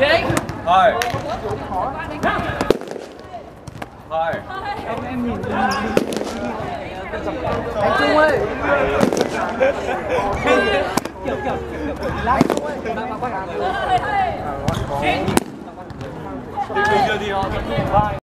Thôi. Thôi. Em nhìn anh Trung ơi. Kiểu lái Trung ơi. Bạn quay hàng. Đi chưa đi không?